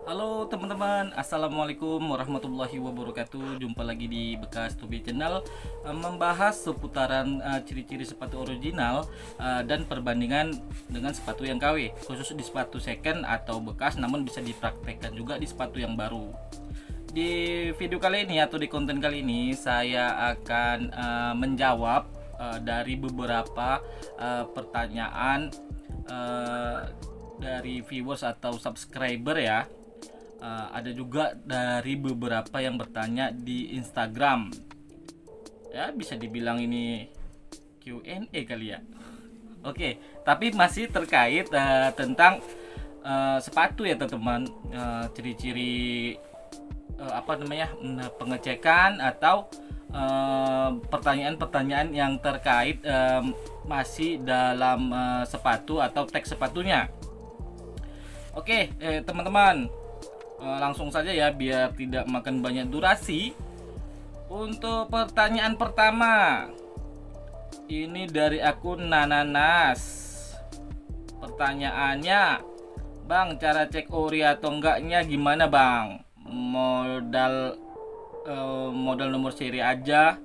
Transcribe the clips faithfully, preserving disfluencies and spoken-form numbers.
Halo teman-teman, Assalamualaikum warahmatullahi wabarakatuh. Jumpa lagi di Bekas Tobi Channel, eh, membahas seputaran eh, ciri-ciri sepatu original eh, dan perbandingan dengan sepatu yang K W, khusus di sepatu second atau bekas, namun bisa dipraktekkan juga di sepatu yang baru. Di video kali ini atau di konten kali ini saya akan eh, menjawab eh, dari beberapa eh, pertanyaan eh, dari viewers atau subscriber ya. Uh, ada juga dari beberapa yang bertanya di Instagram. Ya, bisa dibilang ini Q and A kali ya. Oke, tapi masih terkait uh, tentang uh, sepatu ya teman-teman. Uh, ciri-ciri uh, apa namanya? Pengecekan atau uh, pertanyaan-pertanyaan yang terkait uh, masih dalam uh, sepatu atau teks sepatunya. Oke, eh, teman-teman, langsung saja ya biar tidak makan banyak durasi. Untuk pertanyaan pertama ini dari akun Nananas. Pertanyaannya, Bang, cara cek ori atau enggaknya gimana Bang? Modal eh, modal nomor seri aja,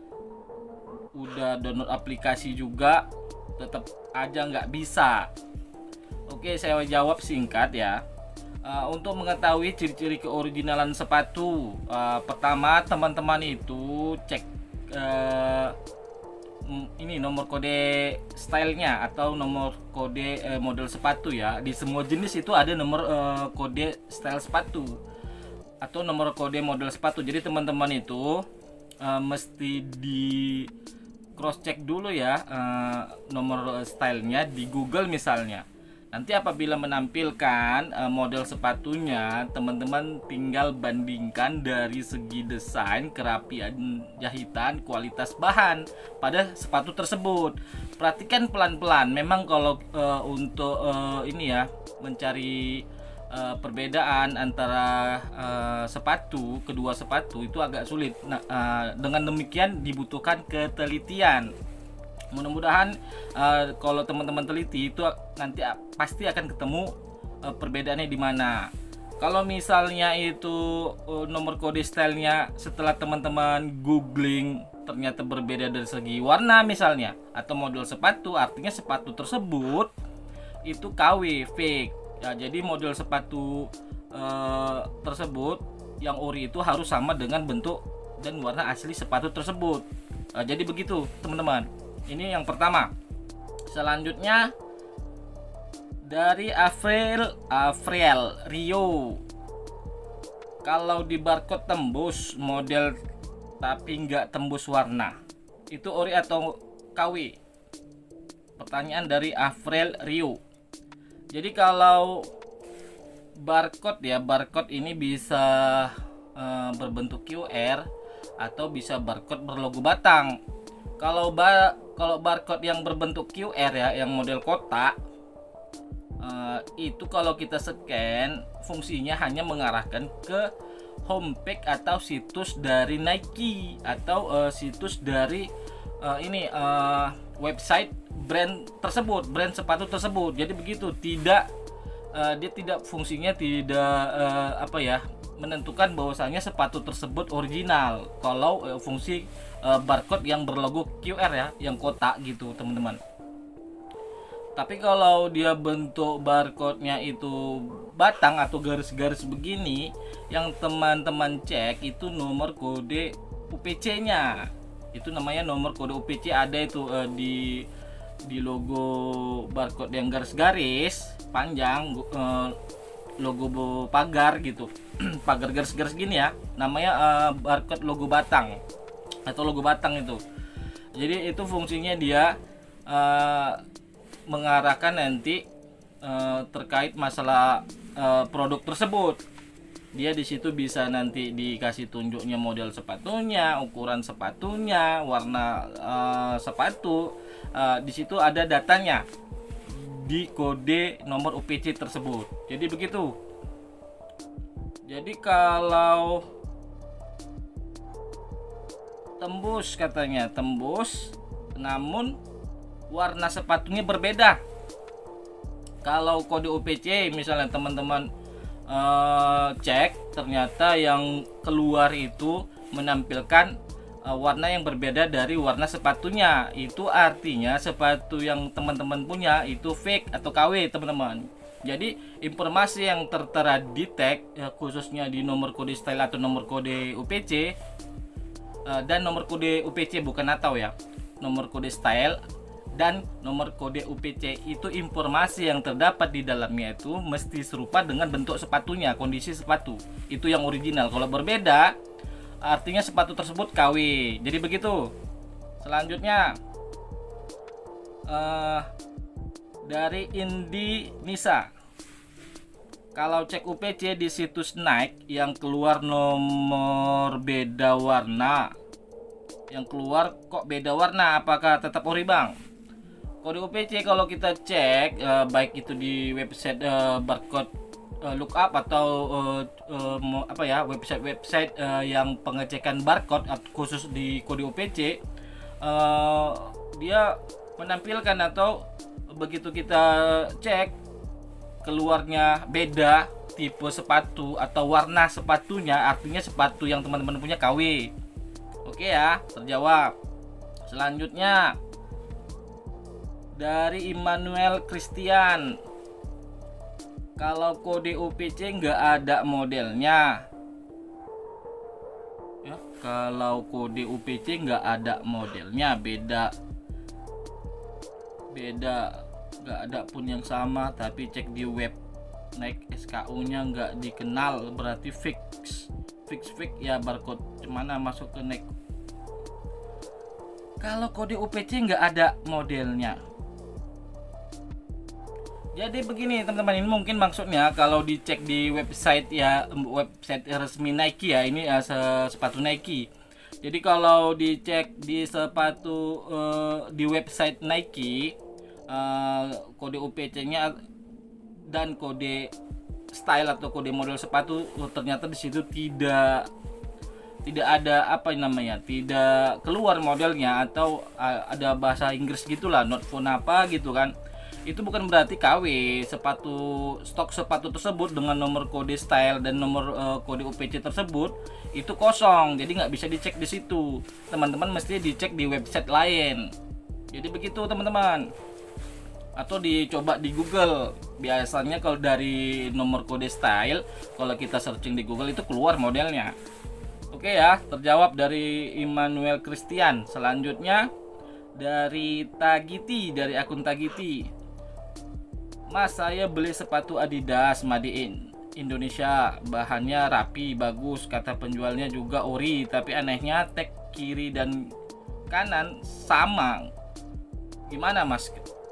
udah download aplikasi juga tetap aja nggak bisa. Oke, saya jawab singkat ya. Uh, untuk mengetahui ciri-ciri keoriginalan sepatu, uh, pertama teman-teman itu cek uh, ini nomor kode stylenya atau nomor kode uh, model sepatu ya. Di semua jenis itu ada nomor uh, kode style sepatu atau nomor kode model sepatu. Jadi teman-teman itu uh, mesti di cross check dulu ya, uh, nomor stylenya di Google misalnya. Nanti apabila menampilkan uh, model sepatunya, teman-teman tinggal bandingkan dari segi desain, kerapian jahitan, kualitas bahan pada sepatu tersebut. Perhatikan pelan-pelan. Memang kalau uh, untuk uh, ini ya, mencari uh, perbedaan antara uh, sepatu, kedua sepatu itu agak sulit. Nah, uh, dengan demikian dibutuhkan ketelitian. Mudah-mudahan uh, kalau teman-teman teliti itu nanti pasti akan ketemu uh, perbedaannya di mana. Kalau misalnya itu uh, nomor kode stylenya setelah teman-teman googling ternyata berbeda dari segi warna misalnya atau model sepatu, artinya sepatu tersebut itu K W fake. Ya, jadi model sepatu uh, tersebut yang ori itu harus sama dengan bentuk dan warna asli sepatu tersebut. Uh, jadi begitu teman-teman. Ini yang pertama. Selanjutnya dari Afriel Afriel Rio. Kalau di barcode tembus model tapi nggak tembus warna, itu ori atau K W? Pertanyaan dari Afriel Rio. Jadi kalau barcode ya, barcode ini bisa uh, berbentuk Q R atau bisa barcode berlogo batang. Kalau ba kalau barcode yang berbentuk Q R ya, yang model kotak, uh, itu kalau kita scan fungsinya hanya mengarahkan ke homepage atau situs dari Nike atau uh, situs dari uh, ini uh, website brand tersebut, brand sepatu tersebut. Jadi begitu, tidak uh, dia tidak fungsinya tidak uh, apa ya, menentukan bahwasanya sepatu tersebut original kalau uh, fungsi uh, barcode yang berlogo Q R ya, yang kotak gitu teman-teman. Tapi kalau dia bentuk barcode-nya itu batang atau garis-garis begini, yang teman-teman cek itu nomor kode U P C-nya. Itu namanya nomor kode U P C, ada itu uh, di di logo barcode yang garis-garis panjang, uh, logo pagar gitu. Pagar garis-garis gini ya, namanya uh, barcode logo batang atau logo batang itu. Jadi itu fungsinya dia uh, mengarahkan nanti uh, terkait masalah uh, produk tersebut. Dia di situ bisa nanti dikasih tunjuknya model sepatunya, ukuran sepatunya, warna uh, sepatu. Uh, di situ ada datanya di kode nomor U P C tersebut. Jadi begitu. Jadi kalau tembus, katanya tembus, namun warna sepatunya berbeda. Kalau kode U P C misalnya teman-teman uh, cek, ternyata yang keluar itu menampilkan uh, warna yang berbeda dari warna sepatunya. Itu artinya sepatu yang teman-teman punya itu fake atau K W, teman-teman. Jadi informasi yang tertera di tag, ya, khususnya di nomor kode style atau nomor kode U P C, uh, dan nomor kode U P C bukan atau ya, nomor kode style dan nomor kode U P C itu informasi yang terdapat di dalamnya itu mesti serupa dengan bentuk sepatunya, kondisi sepatu itu yang original. Kalau berbeda artinya sepatu tersebut K W. Jadi begitu. Selanjutnya uh, dari Indi Nisa, kalau cek U P C di situs Nike yang keluar nomor beda warna, yang keluar kok beda warna, apakah tetap ori bang? Kode U P C kalau kita cek uh, baik itu di website uh, barcode uh, lookup atau uh, uh, apa ya, website-website uh, yang pengecekan barcode khusus di kode U P C, uh, dia menampilkan atau begitu kita cek keluarnya beda tipe sepatu atau warna sepatunya, artinya sepatu yang teman-teman punya K W. Oke ya, terjawab. Selanjutnya dari Immanuel Christian, kalau kode U P C nggak ada modelnya ya, kalau kode U P C nggak ada modelnya, beda beda nggak ada pun yang sama, tapi cek di web Nike S K U nya nggak dikenal, berarti fix fix fix ya, barcode mana masuk ke Nike. Kalau kode U P C nggak ada modelnya, jadi begini teman-teman, ini mungkin maksudnya kalau dicek di website ya, website resmi Nike ya, ini uh, sepatu Nike. Jadi kalau dicek di sepatu uh, di website Nike, uh, kode U P C-nya dan kode style atau kode model sepatu uh, ternyata di situ tidak tidak ada apa namanya, tidak keluar modelnya, atau uh, ada bahasa Inggris gitulah, not found apa gitu kan. Itu bukan berarti K W. Sepatu stok sepatu tersebut dengan nomor kode style dan nomor uh, kode U P C tersebut itu kosong, jadi nggak bisa dicek di situ. Teman-teman mesti dicek di website lain. Jadi begitu teman-teman. Atau dicoba di Google. Biasanya kalau dari nomor kode style, kalau kita searching di Google itu keluar modelnya. Oke ya, terjawab dari Immanuel Christian. Selanjutnya dari Tagiti, dari akun Tagiti. Mas, saya beli sepatu Adidas Made in Indonesia, bahannya rapi, bagus, kata penjualnya juga ori, tapi anehnya tag kiri dan kanan sama. Gimana Mas?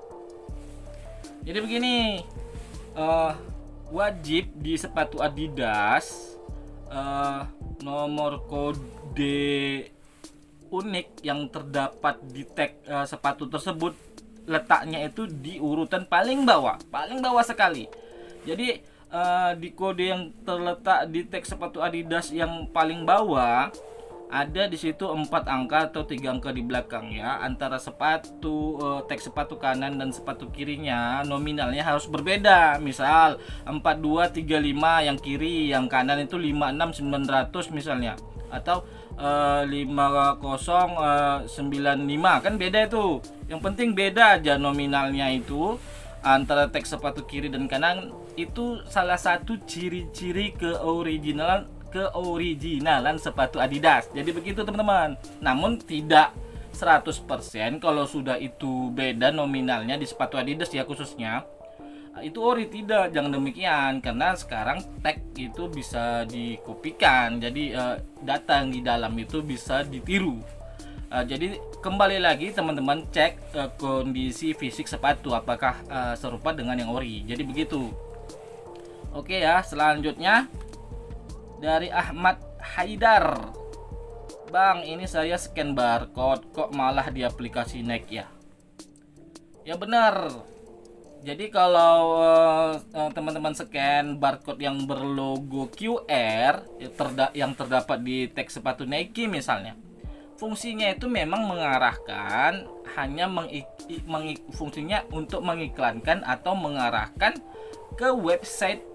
Jadi begini, uh, wajib di sepatu Adidas uh, nomor kode unik yang terdapat di tag uh, sepatu tersebut letaknya itu di urutan paling bawah, paling bawah sekali. Jadi uh, di kode yang terletak di tag sepatu Adidas yang paling bawah ada di situ empat angka atau tiga angka di belakang ya, antara sepatu uh, tag sepatu kanan dan sepatu kirinya nominalnya harus berbeda. Misal empat dua tiga lima yang kiri, yang kanan itu lima enam sembilan ratus misalnya, atau uh, lima nol sembilan lima, kan beda itu. Yang penting beda aja nominalnya itu antara tag sepatu kiri dan kanan. Itu salah satu ciri-ciri keoriginalan keoriginalan sepatu Adidas. Jadi begitu teman-teman. Namun tidak seratus persen kalau sudah itu beda nominalnya di sepatu Adidas ya khususnya, itu ori, tidak, jangan demikian, karena sekarang tag itu bisa dikopikan, jadi eh, data yang di dalam itu bisa ditiru. eh, jadi kembali lagi teman-teman cek eh, kondisi fisik sepatu apakah eh, serupa dengan yang ori. Jadi begitu. Oke ya, selanjutnya dari Ahmad Haidar. Bang, ini saya scan barcode kok malah di aplikasi Nike ya? Ya benar. Jadi kalau teman-teman uh, scan barcode yang berlogo Q R yang terdapat di tag sepatu Nike misalnya, fungsinya itu memang mengarahkan hanya mengik, mengik, fungsinya untuk mengiklankan atau mengarahkan ke website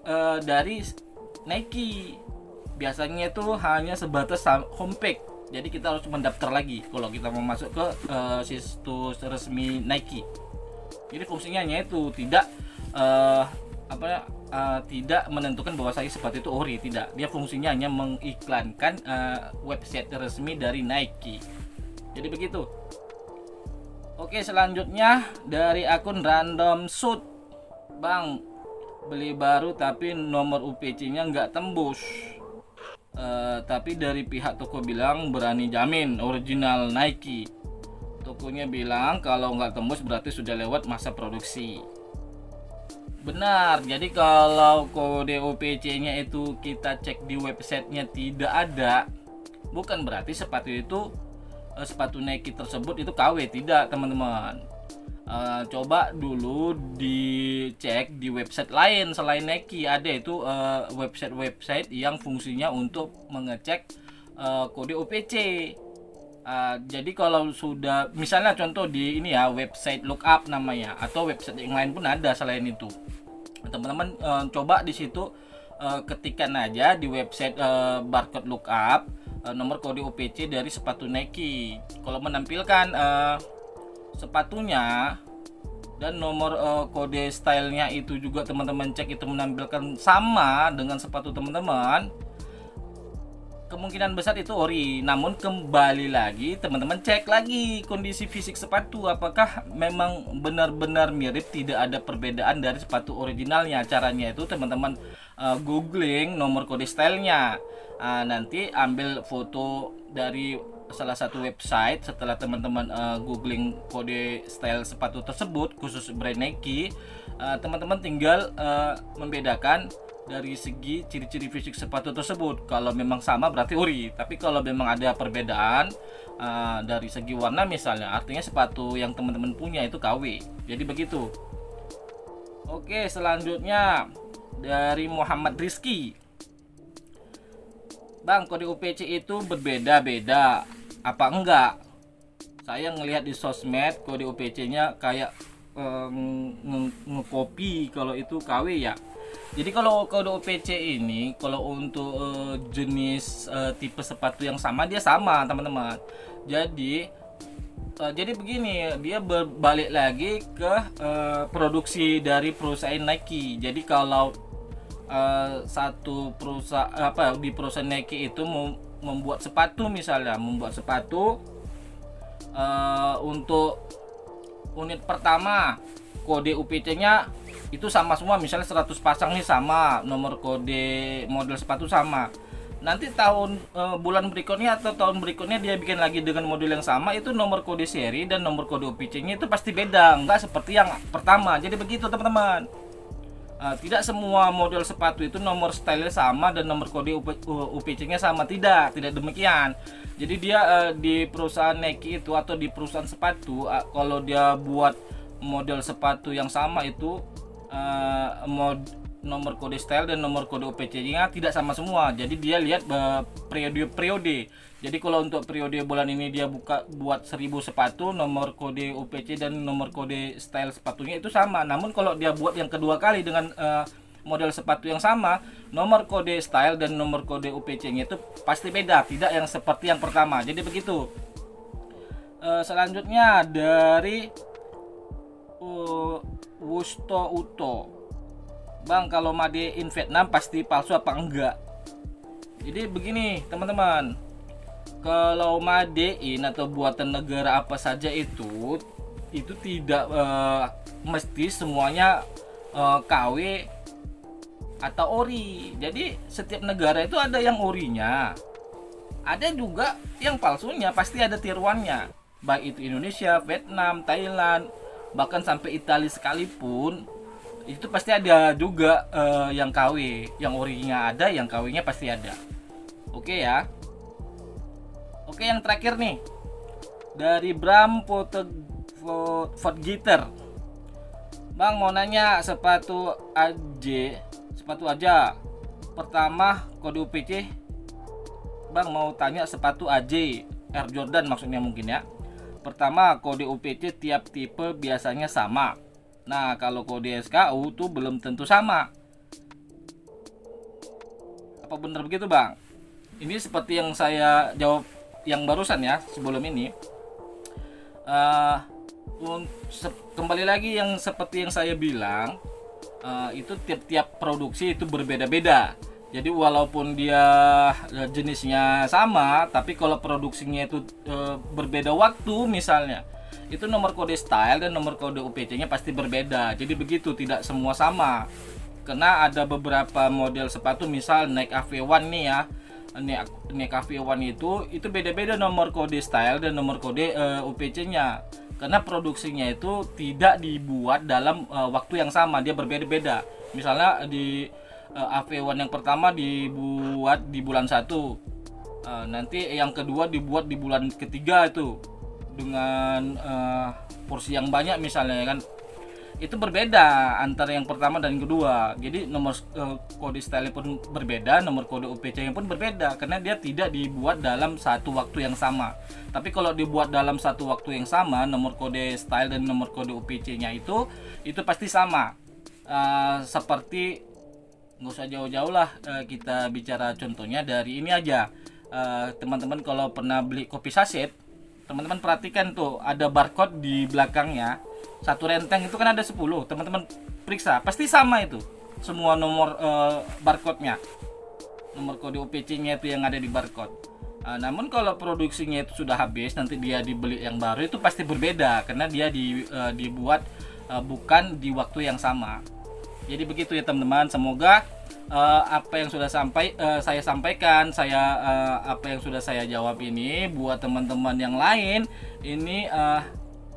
uh, dari Nike. Biasanya itu hanya sebatas homepage. Jadi kita harus mendaftar lagi kalau kita mau masuk ke uh, situs resmi Nike. Jadi fungsinya hanya itu, tidak uh, apa uh, tidak menentukan bahwa saya sepatu itu ori, tidak. Dia fungsinya hanya mengiklankan uh, website resmi dari Nike. Jadi begitu. Oke, selanjutnya dari akun Random Shoot. Bang, beli baru tapi nomor U P C-nya nggak tembus. Uh, tapi dari pihak toko bilang berani jamin original Nike. Tokonya bilang kalau nggak tembus berarti sudah lewat masa produksi. Benar, jadi kalau kode O P C-nya itu kita cek di websitenya tidak ada, bukan berarti sepatu itu uh, sepatu Nike tersebut itu K W, tidak teman-teman. Uh, coba dulu dicek di website lain selain Nike, ada itu uh, website-website yang fungsinya untuk mengecek uh, kode O P C. Uh, jadi kalau sudah misalnya contoh di ini ya, website lookup namanya, atau website yang lain pun ada selain itu. Teman-teman uh, coba di situ uh, ketikkan aja di website uh, barcode lookup uh, nomor kode O P C dari sepatu Nike. Kalau menampilkan uh, sepatunya dan nomor uh, kode stylenya itu juga teman-teman cek itu menampilkan sama dengan sepatu teman-teman, kemungkinan besar itu ori. Namun kembali lagi teman-teman cek lagi kondisi fisik sepatu, apakah memang benar-benar mirip, tidak ada perbedaan dari sepatu originalnya. Caranya itu teman-teman uh, googling nomor kode stylenya, uh, nanti ambil foto dari salah satu website. Setelah teman-teman uh, googling kode style sepatu tersebut khusus brand Nike, uh, teman-teman tinggal uh, membedakan dari segi ciri-ciri fisik sepatu tersebut. Kalau memang sama berarti ori, tapi kalau memang ada perbedaan uh, dari segi warna misalnya, artinya sepatu yang teman-teman punya itu K W. Jadi begitu. Oke, selanjutnya dari Muhammad Rizky. Bang, kode U P C itu berbeda-beda apa enggak? Saya ngelihat di sosmed kode U P C-nya kayak nge-copy kalau itu K W ya. Jadi kalau kode U P C ini kalau untuk uh, jenis uh, tipe sepatu yang sama, dia sama teman-teman. Jadi uh, jadi begini, dia berbalik lagi ke uh, produksi dari perusahaan Nike. Jadi kalau uh, satu perusahaan apa di perusahaan Nike itu mau membuat sepatu, misalnya membuat sepatu uh, untuk unit pertama kode U P C-nya itu sama semua, misalnya seratus pasang nih sama, nomor kode model sepatu sama. Nanti tahun e, bulan berikutnya atau tahun berikutnya dia bikin lagi dengan model yang sama, itu nomor kode seri dan nomor kode U P C-nya itu pasti beda, nggak seperti yang pertama. Jadi begitu teman-teman. E, tidak semua model sepatu itu nomor style sama dan nomor kode U P C-nya sama, tidak, tidak demikian. Jadi dia e, di perusahaan Nike itu atau di perusahaan sepatu, e, kalau dia buat model sepatu yang sama itu Uh, mod, nomor kode style dan nomor kode U P C-nya tidak sama semua. Jadi dia lihat uh, periode-periode. Jadi kalau untuk periode bulan ini dia buka buat seribu sepatu, nomor kode U P C dan nomor kode style sepatunya itu sama. Namun kalau dia buat yang kedua kali dengan uh, model sepatu yang sama, nomor kode style dan nomor kode U P C-nya itu pasti beda, tidak yang seperti yang pertama. Jadi begitu. Uh, selanjutnya dari uh, Wusto Uto. Bang, kalau made in Vietnam pasti palsu apa enggak? Jadi begini teman-teman, kalau made in atau buatan negara apa saja itu itu tidak uh, mesti semuanya uh, K W atau ori. Jadi setiap negara itu ada yang orinya, ada juga yang palsunya, pasti ada tiruannya. Baik itu Indonesia, Vietnam, Thailand, bahkan sampai Italia sekalipun itu pasti ada juga uh, yang K W, yang orinya ada, yang K W-nya pasti ada. Oke ya. Oke, yang terakhir nih dari Bram Fortgitter. Bang, mau nanya sepatu aja, sepatu aja. Pertama kode U P C. Bang, mau tanya sepatu A J, Air Jordan maksudnya mungkin ya. Pertama, kode U P C tiap tipe biasanya sama. Nah, kalau kode S K U tuh belum tentu sama. Apa benar begitu Bang? Ini seperti yang saya jawab yang barusan ya, sebelum ini. Uh, kembali lagi yang seperti yang saya bilang, uh, itu tiap-tiap produksi itu berbeda-beda. Jadi walaupun dia uh, jenisnya sama, tapi kalau produksinya itu uh, berbeda waktu misalnya, itu nomor kode style dan nomor kode U P C-nya pasti berbeda. Jadi begitu, tidak semua sama. Karena ada beberapa model sepatu, misal Nike A V satu nih ya, Nike A V satu itu itu beda-beda nomor kode style dan nomor kode uh, U P C-nya. Karena produksinya itu tidak dibuat dalam uh, waktu yang sama, dia berbeda-beda. Misalnya di uh, A V satu yang pertama dibuat di bulan satu, uh, nanti yang kedua dibuat di bulan ketiga itu dengan uh, porsi yang banyak misalnya kan. Itu berbeda antara yang pertama dan yang kedua. Jadi nomor uh, kode style pun berbeda, nomor kode U P C pun berbeda karena dia tidak dibuat dalam satu waktu yang sama. Tapi kalau dibuat dalam satu waktu yang sama, nomor kode style dan nomor kode U P C-nya itu itu pasti sama. Uh, seperti nggak usah jauh-jauh lah, uh, kita bicara contohnya dari ini aja. Uh, teman-teman kalau pernah beli kopi saset, teman-teman perhatikan tuh ada barcode di belakangnya. Satu renteng itu kan ada sepuluh, teman-teman periksa pasti sama itu semua nomor uh, barcode-nya, nomor kode U P C-nya itu yang ada di barcode. Uh, namun kalau produksinya itu sudah habis, nanti dia dibeli yang baru, itu pasti berbeda karena dia di, uh, dibuat uh, bukan di waktu yang sama. Jadi begitu ya teman-teman. Semoga uh, apa yang sudah sampai uh, saya sampaikan, saya uh, apa yang sudah saya jawab ini buat teman-teman yang lain ini uh,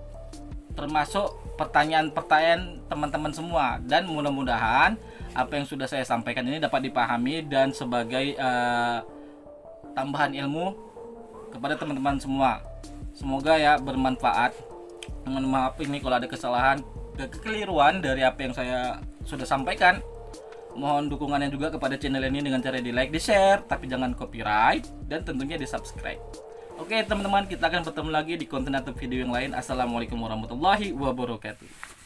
termasuk pertanyaan-pertanyaan teman-teman semua, dan mudah-mudahan apa yang sudah saya sampaikan ini dapat dipahami dan sebagai uh, tambahan ilmu kepada teman-teman semua. Semoga ya bermanfaat. Mohon maaf ini kalau ada kesalahan dan kekeliruan dari apa yang saya sudah sampaikan. Mohon dukungannya juga kepada channel ini dengan cara di like, di share, tapi jangan copyright, dan tentunya di subscribe. Oke teman-teman, kita akan bertemu lagi di konten atau video yang lain. Assalamualaikum warahmatullahi wabarakatuh.